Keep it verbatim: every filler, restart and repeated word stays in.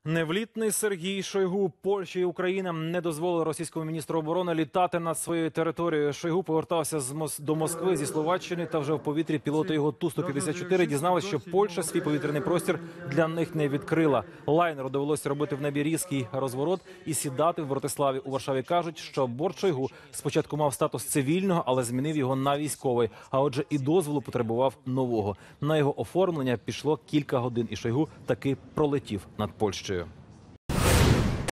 Невлітний Сергій Шойгу. Польща і Україна не дозволили російському міністру оборони літати над своєю територією. Шойгу повертався з Мос... до Москви зі Словаччини, та вже в повітрі пілоти його Ту сто п'ятдесят чотири дізналися, що Польща свій повітряний простір для них не відкрила. Лайнеру довелося робити в небі різкий розворот і сідати в Братиславі. У Варшаві кажуть, що борт Шойгу спочатку мав статус цивільного, але змінив його на військовий. А отже, і дозволу потребував нового. На його оформлення пішло кілька годин, і Шойгу таки пролетів над Польщею.